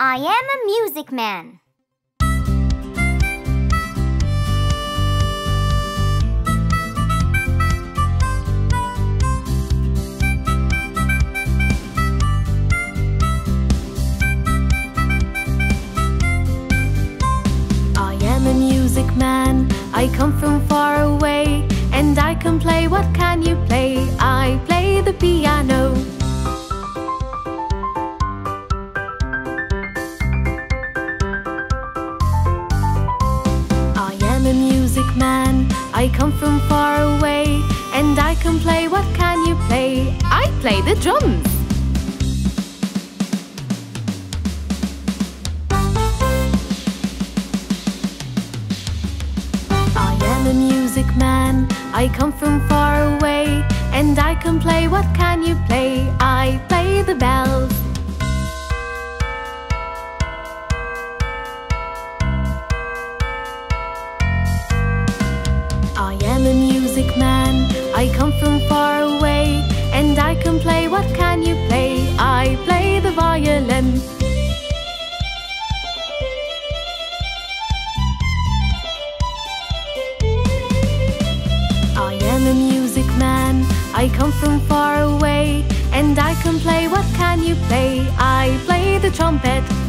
I am a music man. I am a music man. I come from far away, and I can play. What can you play? I play the piano. I am a music man. I come from far away, and I can play. What can you play? I play the drums. I am a music man. I come from far away, and I can play. What can you play? I play the bells. I am a music man. I come from far away, and I can play. What can you play? I play the violin. I am a music man. I come from far away, and I can play. What can you play? I play the trumpet.